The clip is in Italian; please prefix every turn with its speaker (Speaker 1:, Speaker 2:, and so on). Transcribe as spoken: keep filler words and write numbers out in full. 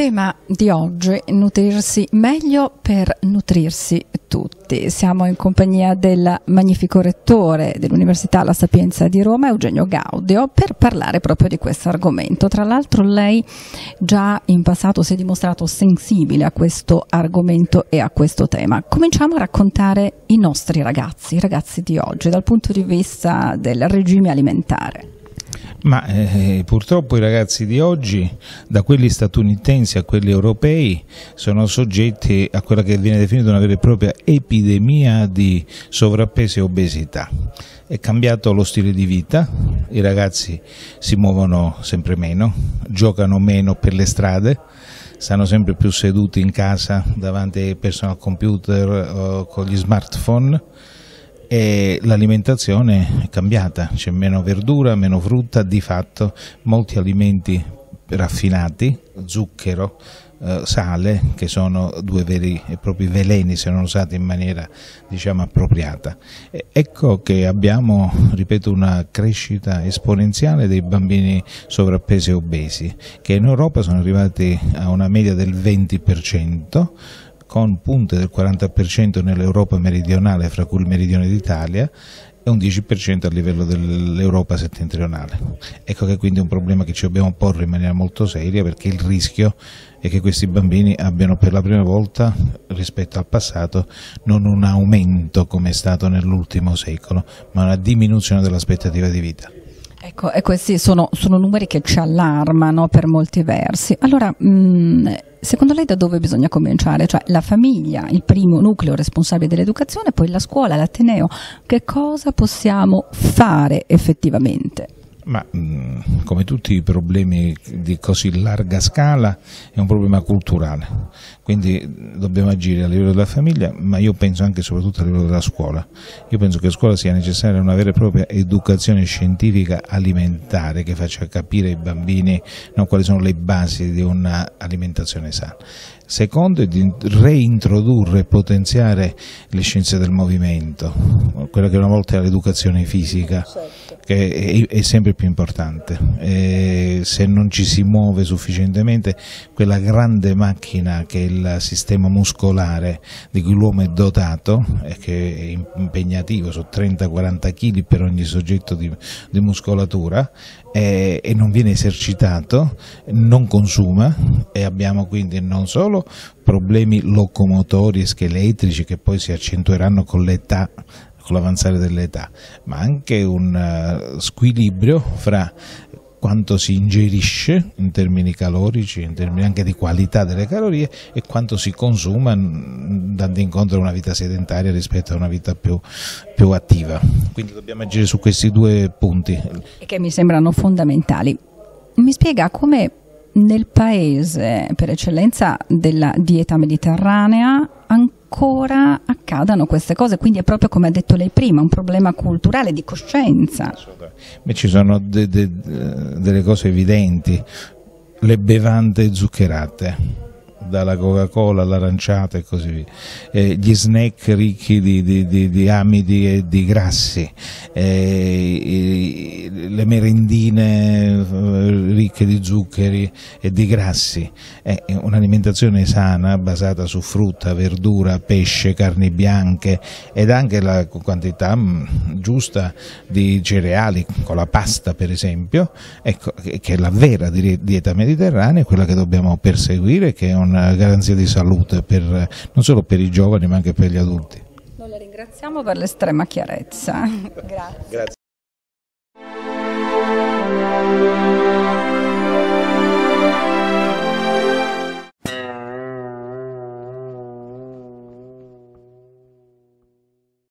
Speaker 1: Tema di oggi, nutrirsi meglio per nutrirsi tutti. Siamo in compagnia del magnifico rettore dell'Università La Sapienza di Roma, Eugenio Gaudio, per parlare proprio di questo argomento. Tra l'altro lei già in passato si è dimostrato sensibile a questo argomento e a questo tema. Cominciamo a raccontare i nostri ragazzi, i ragazzi di oggi, dal punto di vista del regime alimentare.
Speaker 2: Ma eh, purtroppo i ragazzi di oggi, da quelli statunitensi a quelli europei, sono soggetti a quella che viene definita una vera e propria epidemia di sovrappeso e obesità. È cambiato lo stile di vita, i ragazzi si muovono sempre meno, giocano meno per le strade, stanno sempre più seduti in casa davanti ai personal computer o con gli smartphone. E l'alimentazione è cambiata, c'è meno verdura, meno frutta, di fatto molti alimenti raffinati, zucchero, eh, sale, che sono due veri e propri veleni se non usati in maniera, diciamo, appropriata. E ecco che abbiamo, ripeto, una crescita esponenziale dei bambini sovrappesi e obesi, che in Europa sono arrivati a una media del venti per cento, con punte del quaranta per cento nell'Europa meridionale, fra cui il meridione d'Italia, e un dieci per cento a livello dell'Europa settentrionale. Ecco che quindi è un problema che ci dobbiamo porre in maniera molto seria, perché il rischio è che questi bambini abbiano per la prima volta rispetto al passato non un aumento come è stato nell'ultimo secolo, ma una diminuzione dell'aspettativa di vita.
Speaker 1: Ecco, e questi sono, sono numeri che ci allarmano per molti versi. Allora, mh, secondo lei da dove bisogna cominciare? Cioè la famiglia, il primo nucleo responsabile dell'educazione, poi la scuola, l'ateneo. Che cosa possiamo fare effettivamente?
Speaker 2: Ma mh, come tutti i problemi di così larga scala è un problema culturale, quindi dobbiamo agire a livello della famiglia, ma io penso anche e soprattutto a livello della scuola. Io penso che a scuola sia necessaria una vera e propria educazione scientifica alimentare che faccia capire ai bambini, no, quali sono le basi di un'alimentazione sana. Secondo è di reintrodurre e potenziare le scienze del movimento, quella che una volta era l'educazione fisica, che è, è sempre più importante. E se non ci si muove sufficientemente, quella grande macchina che è il sistema muscolare di cui l'uomo è dotato e che è impegnativo, su trenta quaranta chili per ogni soggetto di, di muscolatura, e, e non viene esercitato, non consuma, e abbiamo quindi non solo problemi locomotori e scheletrici che poi si accentueranno con l'età, con l'avanzare dell'età, ma anche un uh, squilibrio fra quanto si ingerisce in termini calorici, in termini anche di qualità delle calorie, e quanto si consuma dando incontro a una vita sedentaria rispetto a una vita più, più attiva. Quindi dobbiamo agire su questi due punti.
Speaker 1: Che mi sembrano fondamentali. Mi spiega come nel paese per eccellenza della dieta mediterranea ancora accadano queste cose, quindi è proprio come ha detto lei prima, un problema culturale di coscienza.
Speaker 2: Beh, ci sono de, de, delle cose evidenti, le bevande zuccherate, dalla Coca-Cola all'aranciata e così via, eh, gli snack ricchi di, di, di, di amidi e di grassi, eh, le merendine ricche di zuccheri e di grassi, eh, un'alimentazione sana basata su frutta, verdura, pesce, carni bianche ed anche la quantità mh, giusta di cereali, con la pasta per esempio, ecco, che è la vera dieta mediterranea, quella che dobbiamo perseguire, che è una garanzia di salute per, non solo per i giovani ma anche per gli adulti.
Speaker 1: Noi la ringraziamo per l'estrema chiarezza. Grazie.
Speaker 2: Grazie.